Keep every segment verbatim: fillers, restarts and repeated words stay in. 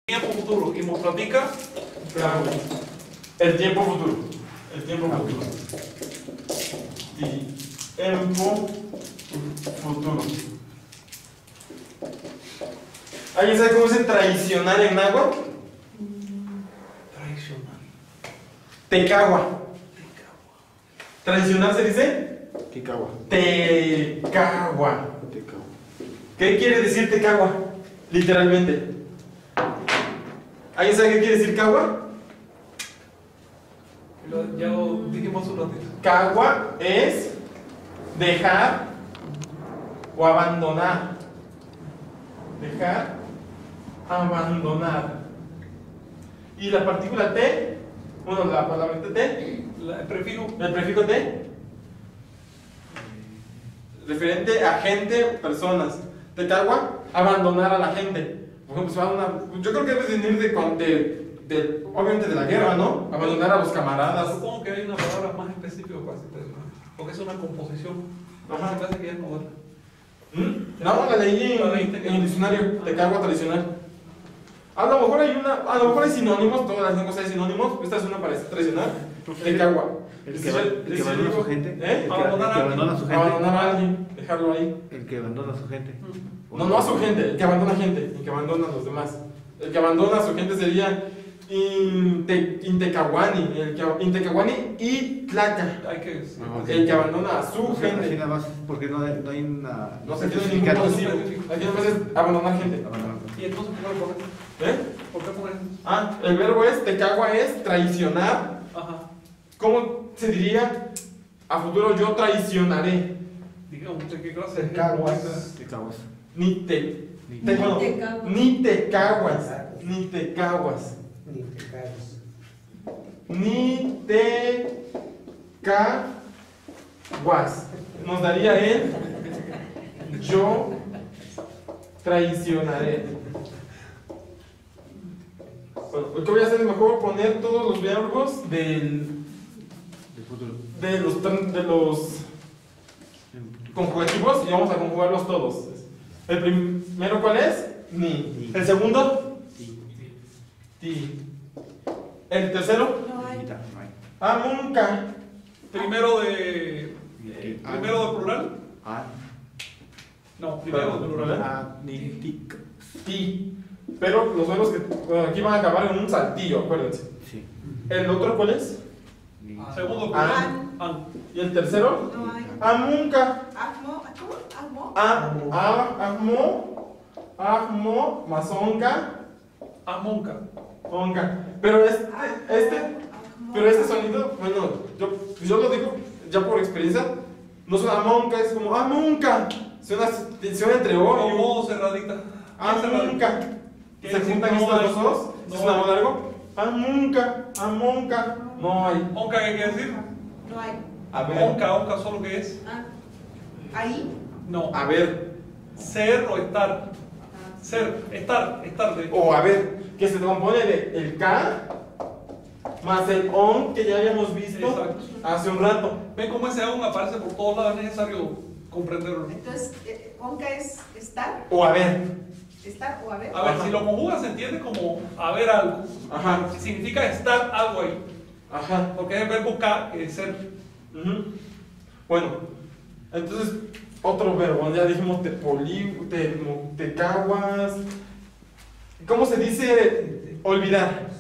tiempo futuro y nos platica el tiempo futuro. El tiempo futuro. Tiempo futuro. ¿Alguien sabe cómo se traicionar en náhuatl? traicionar. Tecagua. ¿Traicionar se dice? Tecagua. Tecagua. Tecagua. ¿Qué quiere decir tecagua? Literalmente. ¿Alguien sabe qué quiere decir cagua? Lo- Ya lo dijimos un ratito. Cagua es dejar o abandonar. Dejar, abandonar. Y la partícula T, bueno, la palabra T, La- el prefijo. el prefijo T, referente a gente, personas. Tecagua, abandonar a la gente. Por ejemplo, se va a una, yo creo que debe venir de, con- de, de, obviamente de la guerra, ¿no? Abandonar a los camaradas. Supongo que hay una palabra más específica para ese tema, porque es una composición. Ajá. Se me hace que ya es moderna. ¿Mm? No, la leí La en, leíste. en el diccionario de cagua tradicional. A lo mejor hay una, a lo mejor hay sinónimos, todas las lenguas hay sinónimos. Esta es una para tradicional. De cagua. El que, va- el que abandona a su gente. ¿Eh? El que, Abandonar el que a abandona a su gente. Abandonar a alguien, dejarlo ahí. El que abandona a su gente. No, no a su gente, el que abandona gente, el que abandona a los demás. El que abandona a su gente sería Inte, Intecahuani, el que Intecahuani y Tlaca. Hay que. Ah, ok. El que abandona a su O sea, así gente. nada más, porque no hay, no hay una. No se tiene ningún posesivo. Aquí no es abandonar gente. Abandonar. ¿Y entonces por qué poner? ¿Eh? ¿Por qué poner? Ah, el verbo es tecagua es traicionar. Ajá. ¿Cómo se diría a futuro yo traicionaré? Digamos, ¿de qué clase? Tecaguas. Tecaguas. Ni te, Ni te- bueno, te caguas. ni te caguas, ni te caguas, Ni te caes. ni te caguas. Nos daría el yo traicionaré. Bueno, lo que voy a hacer es mejor poner todos los verbos del Del futuro. de los, tran- de los conjugativos y vamos a conjugarlos todos. El primero, ¿cuál es? Ni. El segundo, Sí. ti. El tercero, No hay. Quita, no hay. amunca. Primero de. eh, Primero de plural. Ah. No, primero de plural. Ah, ni tic. Ti. Pero los verbos que bueno, aquí van a acabar en un saltillo, acuérdense. Sí. El otro, ¿cuál es? Ni. Segundo de Ah. plural. An. Y el tercero, No hay. amunca. Ajmo, ¿cómo? Ajmo. A, a, ajmo, ajmo, mazonca, Amonca. onca. Pero este, este, pero este sonido, bueno, yo, yo lo digo ya por experiencia, no suena monca, es como amunca. Suena, suena entre O y U. Como cerradita. Bien cerradita. Amunca. Quiere Se decir juntan no estos hay. dos O's, No es una hay. voz largo. Amunca, amonca, no hay. Onca, ¿qué quiere decir? No hay. A ver, Onca, onca, solo que es. Ah. Ahí. No. a ver, Ser o estar. Ah. Ser, estar, estar de. o a ver, que se compone de el K más el on que ya habíamos visto Exacto. hace un rato. Ven cómo ese aún aparece por todos lados, es necesario comprenderlo. Entonces, eh, onca es estar, O a ver, estar o haber. A ver, Ajá. si lo conjugas se entiende como haber algo. Ajá. Significa estar algo ahí. ajá. Porque es el verbo ka, que es ser. Ujú. Bueno, entonces otro verbo, ya dijimos te poli, te, mo- te caguas. ¿Cómo se dice olvidar?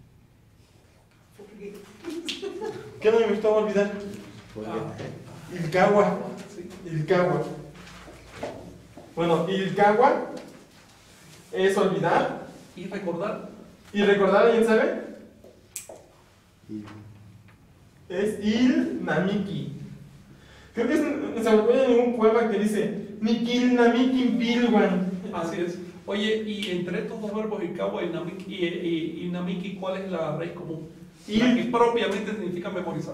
¿Qué no me gustaba olvidar? Ilcagua. Ilcagua. Bueno, Ilcagua es olvidar. Y recordar. ¿Y recordar, alguien sabe? Y- Es Il Namiki. Creo que es en, se me acuerda en un poema que dice Nikil Namiki Bilwan. Así es. Oye, y entre estos dos verbos, Ikawa y Namiki, y, y- y Namiki, ¿cuál es la raíz común? La Il. que propiamente significa memorizar.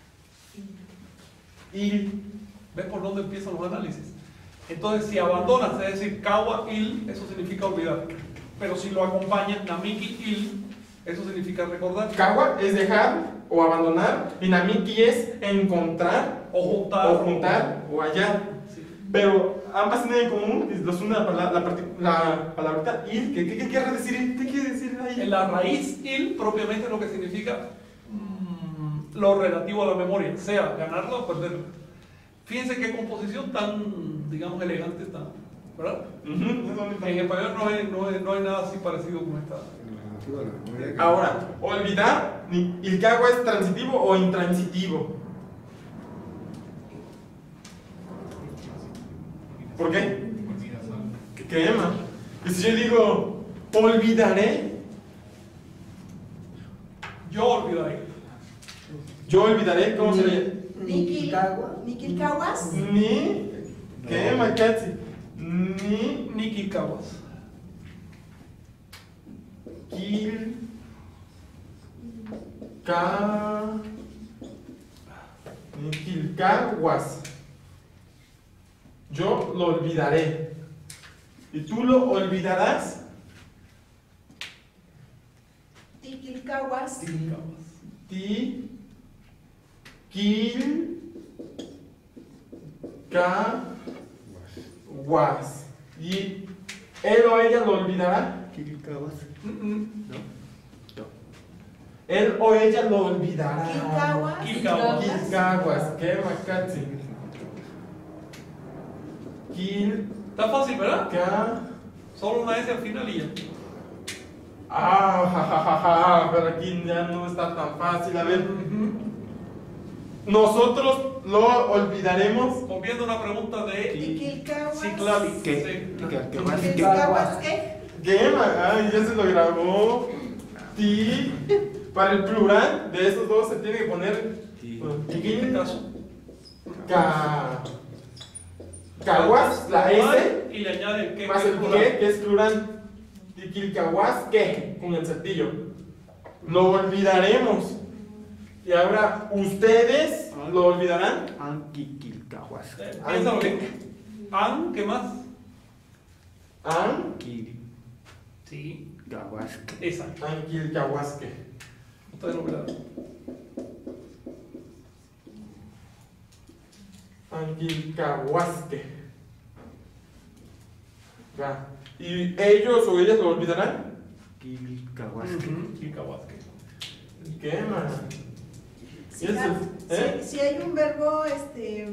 Il. ¿Ves por dónde empiezan los análisis? Entonces, si abandonas, es decir, Kawa il, eso significa olvidar. Pero si lo acompañas, Namiki il, eso significa recordar. Kawa es dejar o abandonar. Y Namiki es encontrar O juntar. o, juntar, o hallar. Sí. Pero ambas tienen en común, los une la, palabra, la, parti- la palabrita il. ¿Qué, qué, qué quiere decir il? ¿Qué quiere decir il. En la raíz il propiamente lo que significa mm, lo relativo a la memoria, sea ganarla o perderla. Fíjense qué composición tan, digamos, elegante está, ¿verdad? Ujú. En español no hay, no hay, no hay nada así parecido con esta. Ahora, olvidar, ni- ¿ilcagua es transitivo o intransitivo? ¿Por qué? ¿Qué crema? Y si yo digo, olvidaré, Yo olvidaré. yo olvidaré, ¿cómo sería? Niquilcagua. Niquilcaguas. Ni, crema, casi, ni, Niki Kawas. Kil, Ka, Niquilcaguas. Yo lo olvidaré. ¿Y tú lo olvidarás? Tiquilcaguas. Ti, Kil, Ka, Guas. ¿Y él o ella lo olvidará? Quilcaguas. Mm, mm. ¿No? No. Él o ella lo olvidará. Quilcaguas. Quilcaguas. Quilcaguas, qué macatzi. Quil, Está fácil, ¿verdad? ca. Solo una S al final y ya. Ah, ja, ja, ja, ja, pero aquí ya no está tan fácil. A ver, Ujú. nosotros lo olvidaremos. Volviendo a una pregunta de Tiquilcaguas. Citlali. ¿Qué? Sí. ¿Qué? ¿Qué más? Tiquilcaguas, ¿qué? ¿Qué? ma- Ay, ya se lo grabó. Ti. Para el plural de estos dos se tiene que poner. Ti. En este caso. Ca. Caguas, la S. Y le añade el que. Más que el es plural. que, que es plural. Tiquilcahuas, que, con el certillo. Lo olvidaremos. Y ahora, ¿ustedes lo olvidarán? Anquiquilcaguas. Eh, Piénsalo bien. An, ¿qué más? An, Sí. Quilcaguas. Esa. Anquilcahuasque. Ustedes lo verán. Anquilcahuasque. Va. ¿Y ellos o ellas lo olvidarán? Quilcaguas. Ujú. Quilcahuasque. ¿Qué, man? Si, ¿Y eso? la- ¿Eh? si- si hay un verbo este,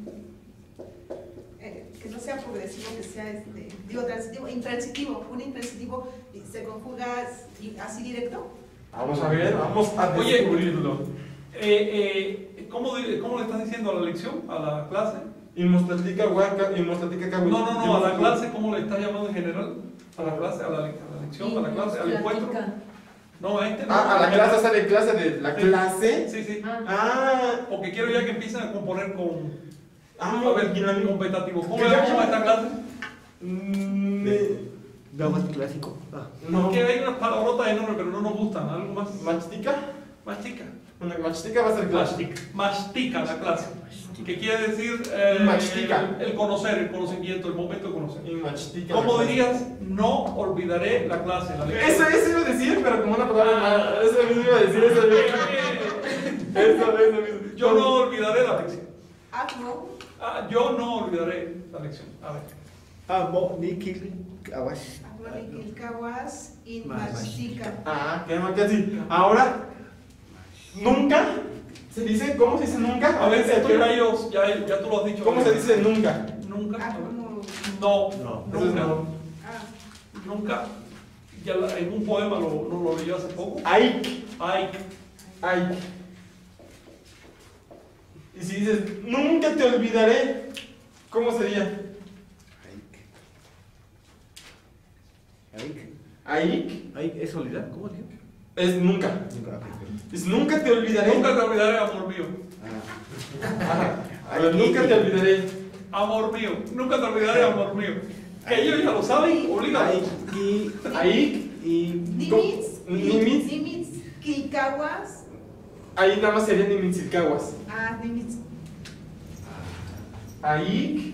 eh, que no sea progresivo, que sea este, digo, transitivo, intransitivo, un intransitivo y se conjuga así directo. Vamos a ver, vamos a Oye. descubrirlo. Eh, eh, ¿cómo, di- ¿Cómo le estás diciendo a la lección? ¿A la clase? Y mostatica huaca, y mostatica No, cahuil. no, no, a la clase, ¿cómo le estás llamando en general? ¿A la clase? ¿A la, a la lección? ¿A la clase? ¿Al encuentro? No, a este no. Ah, a la clase, o sea, de clase de la Sí. clase. Sí, sí. Ah, Porque quiero ya que empiecen a componer con. ah, A ver, competativo. ¿Cómo ¿Qué le ya- llamamos a esta clase? Mm, eh, Gawas clásico. Ah. no. Que hay unas palabrotas enormes, pero no nos gustan. Algo más. ¿Machtica? Más chica. Una machtica va a ser clase. Mastica. Mastica la clase. Que quiere decir eh, Mastica. el, el conocer, el conocimiento, el momento de conocer. Y machtica. ¿Cómo la clase. dirías? No olvidaré la clase. La lección. Eso, eso iba a decir, pero como una palabra Ah. mala. Eso mismo iba a decir, eso mismo. Eso, eso mismo. Yo no olvidaré la lección. Agno, Ah, yo no olvidaré la lección. A ver. Amo Niquilcaguas. agno Niquilcaguas y Más. Mastica. Ah, qué más que así. Ahora, nunca se dice, ¿cómo se dice nunca? A ver, ¿se esto ya, ellos, ya, ya tú lo has dicho. ¿Cómo se dice nunca? Nunca. Ah, A ver. como, No, No, Eso es nunca. no. ah, Nunca. Ya la- en un poema lo, no lo leyó hace poco. Ay, Ay, ay. Y si dices, nunca te olvidaré, ¿cómo sería? Aik. Ay, Aik es olvidar. ¿Cómo dijo? es nunca. Nunca. Es nunca te olvidaré. nunca te olvidaré, amor mío. Ajá. A ver, nunca te olvidaré. Amor mío. Nunca te olvidaré, amor mío. Que ellos ya lo saben, obligados. Aiki. Ahí, Y. Nimitz, Nimitz. Nimitz, Quilcaguas, ahí nada más sería Nimintzilcahuas. ah, Nimitz, Ahí,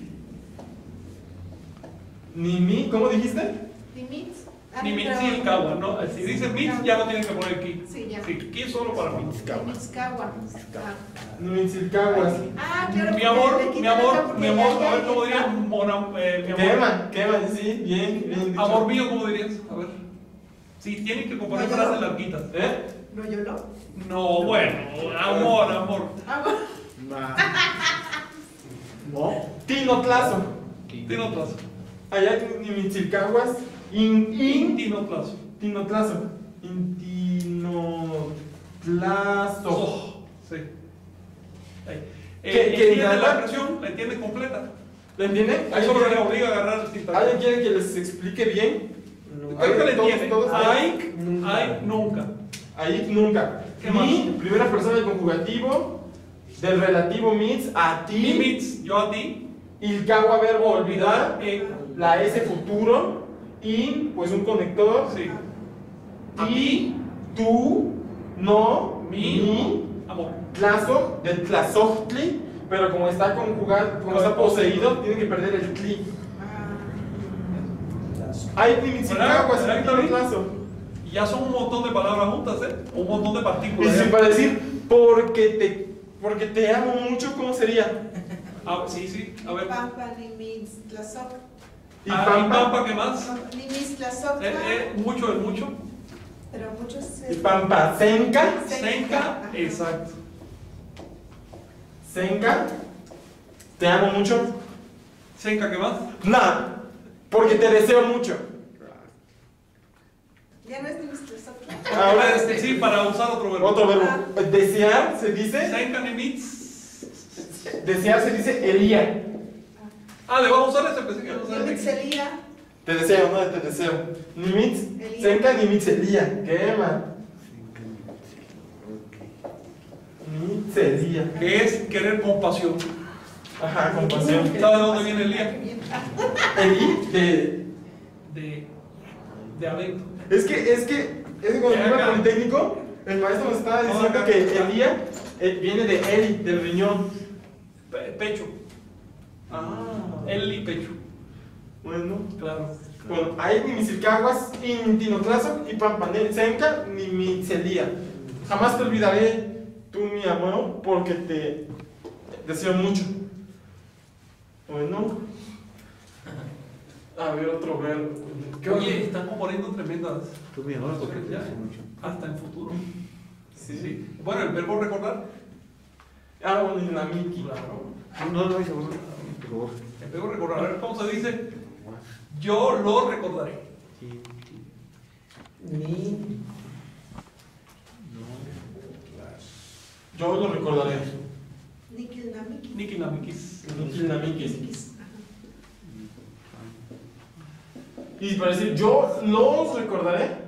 Nimi, ¿cómo dijiste? Nimitz, ah, Ni pero- Mitzilcagua, ¿no? Si dice Mitz, ya no tienen que poner ki. Sí, ya. Sí, ki es solo para mí. Nimitzcagua. Ah. Nimintzilcahuas. Ah, claro. Mi porque amor, le mi quitan amor, acá porque mi amor, ya- a ver ya- cómo ya- dirías, mona, eh, mi amor. Quema, quema, sí, bien, bien dicho. Amor mío, ¿cómo dirías? A ver. Sí, tienen que componer No, yo frases no. larguitas. ¿Eh? No, yo no. No, bueno, amor, amor. Ah, bueno. Ma. Mo. Tinotlazo. Tinotlazo. Allá en Mitzilcahuas. In, in, Tinotlazo. tinotlazo. Intinotlazo. Oh, sí. Ahí. ¿Qué- Eh, qué entiende la nada? expresión, la entiende completa. ¿La entienden? Eso lo le obliga a agarrar el tinta. ¿Alguien quiere que les explique bien? Creo que le Todos- entiende. todos- Hay, hay, nunca. Ahí nunca. ¿Qué Ni, más? primera persona del conjugativo, del relativo mitz, a ti, Limits, yo a ti. il cagua verbo olvidar, Eh, la S futuro, in, pues un conector, sí. ti, tú, no, Mi, mi, amor. tlazo, del tlazochtli, pero como está conjugado, como está poseído, tiene que perder el tli. Hay timitzilcahuas, ¿Verdad? hay ¿Verdad? tlazo. Y ya son un montón de palabras juntas, ¿eh? Un montón de Y partículas. si ¿eh? para decir, porque te, porque te amo mucho, ¿cómo sería? Ah, sí, sí. A ver. Pampa, Nimitz, Tlazoc. Y Ah, pampa, ¿y pampa qué más? Nimitz, Tlazoc. Eh, eh, mucho es mucho. Pero muchos. y pampa, senka, Senka, exacto. senka, te amo mucho. Senka, ¿qué más? Nada, porque te deseo mucho. Ya no es Nimitz, Tlazoc. Ahora Este, sí, para usar otro verbo. otro verbo. Desear se dice, Senka Nimitz. desear se dice Elía. Ah, le vamos a usar ese pensé que vamos a Nimitz, usar ese. Elía. Te deseo, no te deseo. Nimitz, Elía. senka, nimitz, Elía. ¿Qué más? Nimitz, Elía. Que es querer con pasión. Ajá, compasión. ¿Sabe de dónde viene el día? Elí, de. De, de adentro. Es que, es que, es que cuando Ya, iba acá. al Politécnico, el maestro nos estaba No, diciendo acá, que acá. Elía eh, viene de Eli, del riñón. Pe- pecho. Ah. El y pecho. Bueno. Claro. Bueno, hay Nimicilcahuas, Intinotlazo y Pampanel, Senca, Nimicelía. Jamás te olvidaré, tú mi amor, porque te deseo mucho. Bueno. A ver, otro verbo. ¿Qué Oye, otro? están componiendo tremendas. Tú mi amor, porque te Ya, deseo mucho. hasta en futuro. Sí. Sí. Bueno, el verbo recordar. Ah, bueno, y la Miki. Claro. No, no, dice, bueno, por favor. El verbo recordar. A ver cómo se dice. Yo lo recordaré. Sí, sí. Ni. Yo lo recordaré. Nikilnamiki. Niki Namikis. Nikilnamikis. Y para decir, yo los recordaré,